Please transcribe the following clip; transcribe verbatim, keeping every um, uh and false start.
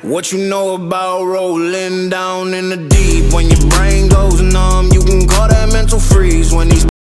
What you know about rolling down in the deep? When your brain goes numb, you